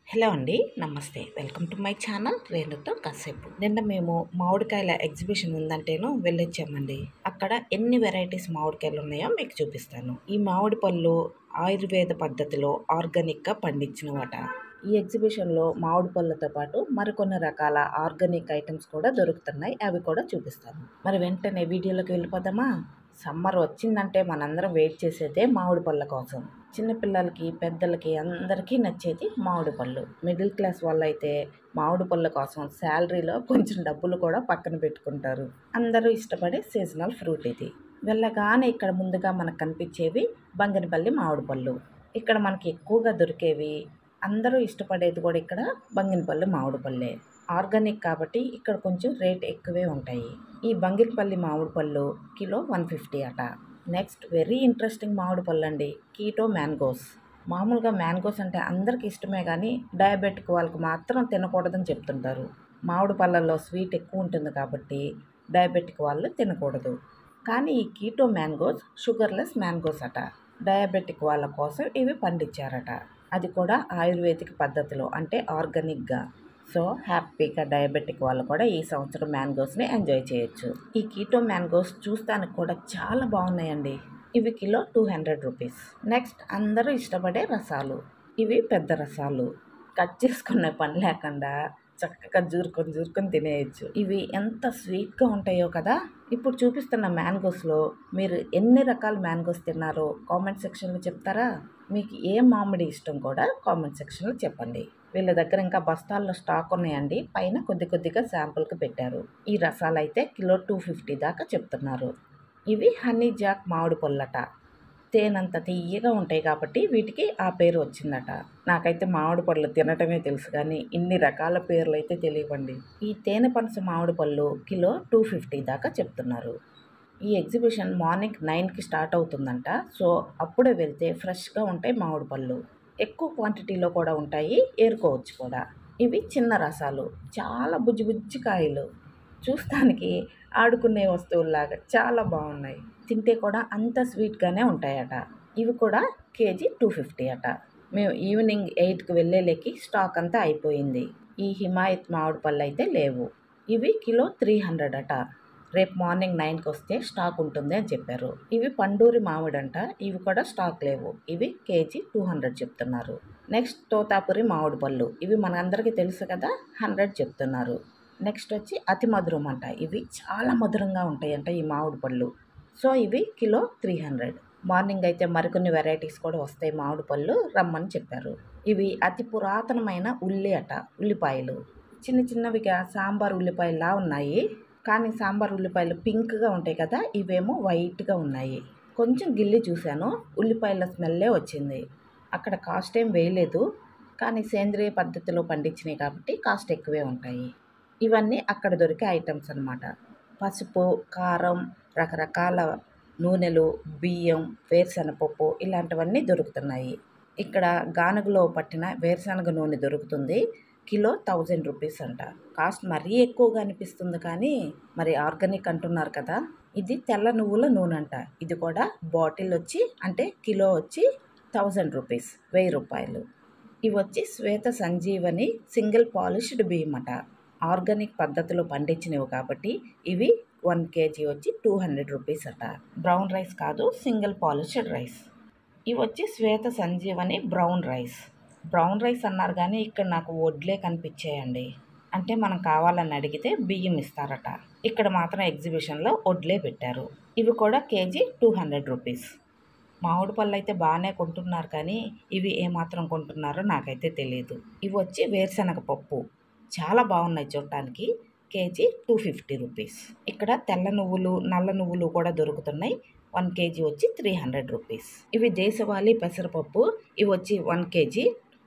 Hello అండి. నమస్తే. Welcome to my channel రేణుతో కాసేపు. నిన్న మేము మామిడికాయల ఎగ్జిబిషన్ ఉందంటేను వెళ్ళొచ్చామండి. అక్కడ ఎన్ని వెరైటీస్ మామిడికాయలు ఉన్నాయో మీకు చూపిస్తాను. ఈ మామిడి పళ్ళు ఆయుర్వేద పద్ధతిలో ఆర్గానిక్గా పండించినవట. ఈ ఎగ్జిబిషన్లో మామిడి పళ్ళతో పాటు మరికొన్ని రకాల ఆర్గానిక్ ఐటమ్స్ కూడా దొరుకుతున్నాయి. అవి కూడా చూపిస్తాను. మరి వెంటనే వీడియోలోకి వెళ్ళిపోదామా? సమ్మర్ వచ్చిందంటే మనందరం వెయిట్ చేసేదే మామిడి పళ్ళ కోసం. చిన్నపిల్లలకి పెద్దలకి అందరికీ నచ్చేది మామిడి పళ్ళు. మిడిల్ క్లాస్ వాళ్ళైతే మామిడి పళ్ళ కోసం శాలరీలో కొంచెం డబ్బులు కూడా పక్కన పెట్టుకుంటారు. అందరూ ఇష్టపడే సీజనల్ ఫ్రూట్ ఇది. వెళ్ళగానే ఇక్కడ ముందుగా మనకు కనిపించేవి బంగినపల్లి మామిడి పళ్ళు. ఇక్కడ మనకి ఎక్కువగా దొరికేవి, అందరూ ఇష్టపడేది కూడా ఇక్కడ బంగినపల్లి మామిడి పళ్ళే. ఆర్గానిక్ కాబట్టి ఇక్కడ కొంచెం రేట్ ఎక్కువే ఉంటాయి. ఈ బంగినపల్లి మామిడి పళ్ళు కిలో 150 అట. నెక్స్ట్ వెరీ ఇంట్రెస్టింగ్ మామిడి పళ్ళు అండి, కీటో మ్యాంగోస్. మామూలుగా మ్యాంగోస్ అంటే అందరికి ఇష్టమే కానీ డయాబెటిక్ వాళ్ళకి మాత్రం తినకూడదని చెప్తుంటారు. మామిడి పళ్ళల్లో స్వీట్ ఎక్కువ ఉంటుంది కాబట్టి డయాబెటిక్ వాళ్ళు తినకూడదు. కానీ ఈ కీటో మ్యాంగోస్ షుగర్లెస్ మ్యాంగోస్ అట. డయాబెటిక్ వాళ్ళ కోసం ఇవి పండించారట. అది కూడా ఆయుర్వేదిక్ పద్ధతిలో, అంటే ఆర్గానిక్గా. సో హ్యాపీగా డయాబెటిక్ వాళ్ళు కూడా ఈ సంవత్సరం మ్యాంగోస్ని ఎంజాయ్ చేయొచ్చు. ఈ కీటో మ్యాంగోస్ చూస్తానికి కూడా చాలా బాగున్నాయండి. ఇవి కిలో 200 రూపీస్. నెక్స్ట్ అందరూ ఇష్టపడే రసాలు. ఇవి పెద్ద రసాలు, కట్ చేసుకునే పని లేకుండా చక్కగా జూరుకొని తినేయచ్చు. ఇవి ఎంత స్వీట్గా ఉంటాయో కదా. ఇప్పుడు చూపిస్తున్న మ్యాంగోస్లో మీరు ఎన్ని రకాల మ్యాంగోస్ తిన్నారో కామెంట్ సెక్షన్లో చెప్తారా? మీకు ఏ మామిడి ఇష్టం కూడా కామెంట్ సెక్షన్లో చెప్పండి. వీళ్ళ దగ్గర ఇంకా బస్తాల్లో స్టాక్ ఉన్నాయండి. పైన కొద్దిగా శాంపుల్కి పెట్టారు. ఈ రసాలు అయితే కిలో 250 దాకా చెప్తున్నారు. ఇవి హనీ జాక్ మామిడి పళ్ళట. తేనంత తీయగా ఉంటాయి కాబట్టి వీటికి ఆ పేరు వచ్చిందట. నాకైతే మామిడి పళ్ళు తినటమే తెలుసు కానీ ఇన్ని రకాల పేర్లు అయితే తెలియవండి. ఈ తేనె పనస మామిడి పళ్ళు కిలో 250 దాకా చెప్తున్నారు. ఈ ఎగ్జిబిషన్ మార్నింగ్ 9కి స్టార్ట్ అవుతుందంట. సో అప్పుడే వెళ్తే ఫ్రెష్గా ఉంటాయి మామిడి పళ్ళు. ఎక్కువ క్వాంటిటీలో కూడా ఉంటాయి, ఏరుకోవచ్చు కూడా. ఇవి చిన్న రసాలు, చాలా బుజ్జి కాయలు. చూస్తానికి ఆడుకునే వస్తువుల్లాగా చాలా బాగున్నాయి. తింటే కూడా అంత స్వీట్గానే ఉంటాయట. ఇవి కూడా కేజీ 250 అట. మేము ఈవినింగ్ 8కి వెళ్ళేలేకి స్టాక్ అంతా అయిపోయింది. ఈ హిమాయత్ మామిడి పళ్ళు అయితే లేవు. ఇవి కిలో 300 అట. రేపు మార్నింగ్ 9కి వస్తే స్టాక్ ఉంటుంది అని చెప్పారు. ఇవి పండూరి మామిడి అంట. ఇవి కూడా స్టాక్ లేవు. ఇవి కేజీ 200 చెప్తున్నారు. నెక్స్ట్ తోతాపురి మామిడి పళ్ళు. ఇవి మనందరికీ తెలుసు కదా, 100 చెప్తున్నారు. నెక్స్ట్ వచ్చి అతి మధురం అంట. ఇవి చాలా మధురంగా ఉంటాయంట ఈ మామిడి పళ్ళు. సో ఇవి కిలో 300. మార్నింగ్ అయితే మరికొన్ని వెరైటీస్ కూడా వస్తాయి మామిడి పళ్ళు, రమ్మని చెప్పారు. ఇవి అతి పురాతనమైన ఉల్లి అట. ఉల్లిపాయలు చిన్నవిగా సాంబార్ ఉల్లిపాయలా ఉన్నాయి. కానీ సాంబార్ ఉల్లిపాయలు పింక్గా ఉంటాయి కదా, ఇవేమో వైట్గా ఉన్నాయి. కొంచెం గిల్లి చూశాను, ఉల్లిపాయల స్మెల్లే వచ్చింది. అక్కడ కాస్ట్ ఏం వేయలేదు, కానీ సేంద్రియ పద్ధతిలో పండించినాయి కాబట్టి కాస్ట్ ఎక్కువే ఉంటాయి. ఇవన్నీ అక్కడ దొరికే ఐటమ్స్ అన్నమాట. పసుపు, కారం, రకరకాల నూనెలు, బియ్యం, వేరుశనగపప్పు ఇలాంటివన్నీ దొరుకుతున్నాయి. ఇక్కడ గానుగలో పట్టిన వేరుశనగ నూనె దొరుకుతుంది. కిలో 1000 రూపీస్ అంట. కాస్ట్ మరీ ఎక్కువగా అనిపిస్తుంది కానీ మరి ఆర్గానిక్ అంటున్నారు కదా. ఇది తెల్ల నువ్వుల నూనె అంట. ఇది కూడా బాటిల్ వచ్చి, అంటే కిలో వచ్చి 1000 రూపీస్, 1000 రూపాయలు. ఇవి వచ్చి శ్వేత సంజీవని సింగిల్ పాలిష్డ్ బియ్యం అట. ఆర్గానిక్ పద్ధతిలో పండించినవి కాబట్టి ఇవి 1 కేజీ వచ్చి 200 రూపీస్ అట. బ్రౌన్ రైస్ కాదు, సింగిల్ పాలిష్డ్ రైస్. ఇవి వచ్చి Shweta Sanjeevani brown rice. Brown rice అన్నారు కానీ ఇక్కడ నాకు వడ్లే కనిపించాయండి. అంటే మనం కావాలని అడిగితే బియ్యం ఇస్తారట. ఇక్కడ మాత్రం ఎగ్జిబిషన్లో వడ్లే పెట్టారు. ఇవి కూడా కేజీ 200 రూపీస్. మామిడి పళ్ళు అయితే బాగానే కొంటున్నారు కానీ ఇవి ఏమాత్రం కొంటున్నారో నాకైతే తెలియదు. ఇవి వచ్చి వేరుశనగ పప్పు, చాలా బాగున్నాయి చూడటానికి. KG 250 rupees. ఇక్కడ తెల్ల నువ్వులు, నల్ల నువ్వులు కూడా దొరుకుతున్నాయి. 1 కేజీ వచ్చి 300 రూపీస్. ఇవి దేశవాళీ పెసరపప్పు. ఇవి వచ్చి 1 కేజీ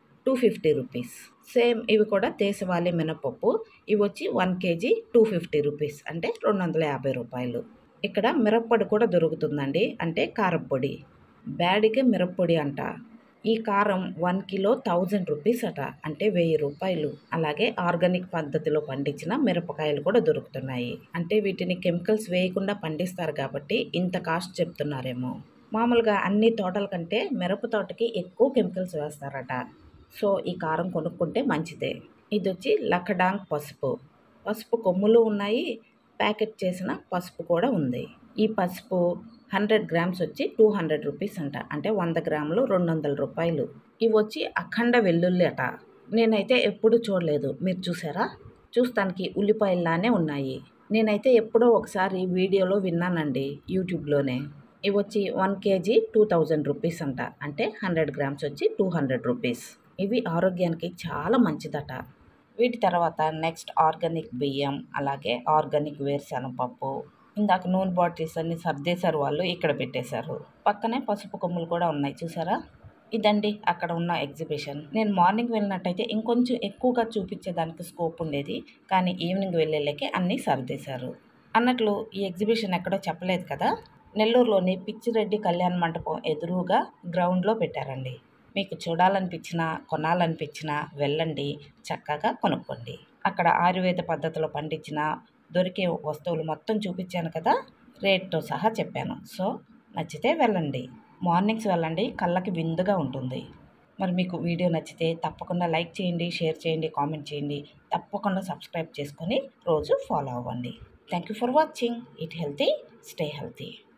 250 రూపీస్. సేమ్ ఇవి కూడా దేశవాళీ మినపప్పు. ఇవి వచ్చి 1 కేజీ 250 రూపీస్, అంటే 250 రూపాయలు. ఇక్కడ మిరప్పొడి కూడా దొరుకుతుందండి, అంటే కారప్పొడి. బ్యాడిగే మిరప్పొడి అంట. ఈ కారం 1 కిలో 1000 రూపీస్ అట, అంటే 1000 రూపాయలు. అలాగే ఆర్గానిక్ పద్ధతిలో పండించిన మిరపకాయలు కూడా దొరుకుతున్నాయి. అంటే వీటిని కెమికల్స్ వేయకుండా పండిస్తారు కాబట్టి ఇంత కాస్ట్ చెప్తున్నారేమో. మామూలుగా అన్ని తోటల కంటే మిరప తోటకి ఎక్కువ కెమికల్స్ వేస్తారట. సో ఈ కారం కొనుక్కుంటే మంచిదే. ఇది వచ్చి లక్కడాంగ్ పసుపు. పసుపు కొమ్ములు ఉన్నాయి, ప్యాకెట్ చేసిన పసుపు కూడా ఉంది. ఈ పసుపు 100 గ్రామ్స్ వచ్చి 200 రూపీస్ అంట, అంటే 100 గ్రాములు 200 రూపాయలు. ఇవి వచ్చి అఖండ వెల్లుల్లి అట. నేనైతే ఎప్పుడు చూడలేదు, మీరు చూసారా? చూస్తానికి ఉల్లిపాయల్లానే ఉన్నాయి. నేనైతే ఎప్పుడో ఒకసారి వీడియోలో విన్నానండి, యూట్యూబ్లోనే. ఇవి వచ్చి 1 కేజీ 2000 రూపీస్ అంట, అంటే 100 గ్రామ్స్ వచ్చి 200 రూపీస్. ఇవి ఆరోగ్యానికి చాలా మంచిదట. వీటి తర్వాత నెక్స్ట్ ఆర్గానిక్ బియ్యం, అలాగే ఆర్గానిక్ వేరుశనగపప్పు. ఇందాక నూనె బాటిల్స్ అన్ని సర్దేశారు వాళ్ళు, ఇక్కడ పెట్టేశారు. పక్కనే పసుపు కొమ్ములు కూడా ఉన్నాయి, చూసారా? ఇదండి అక్కడ ఉన్న ఎగ్జిబిషన్. నేను మార్నింగ్ వెళ్ళినట్టయితే ఇంకొంచెం ఎక్కువగా చూపించేదానికి స్కోప్ ఉండేది, కానీ ఈవినింగ్ వెళ్ళేళ్ళకి అన్నీ సర్దేశారు. అన్నట్లు ఈ ఎగ్జిబిషన్ ఎక్కడో చెప్పలేదు కదా, నెల్లూరులోని పిచ్చిరెడ్డి కళ్యాణ మండపం ఎదురుగా గ్రౌండ్లో పెట్టారండి. మీకు చూడాలనిపించినా కొనాలనిపించినా వెళ్ళండి, చక్కగా కొనుక్కోండి. అక్కడ ఆయుర్వేద పద్ధతిలో పండించిన దొరికే వస్తువులు మొత్తం చూపించాను కదా, రేట్తో సహా చెప్పాను. సో నచ్చితే వెళ్ళండి, మార్నింగ్స్ వెళ్ళండి, కళ్ళకి విందుగా ఉంటుంది. మరి మీకు వీడియో నచ్చితే తప్పకుండా లైక్ చేయండి, షేర్ చేయండి, కామెంట్ చేయండి. తప్పకుండా సబ్స్క్రైబ్ చేసుకొని రోజు ఫాలో అవ్వండి. Thank you for watching. Eat healthy, stay healthy.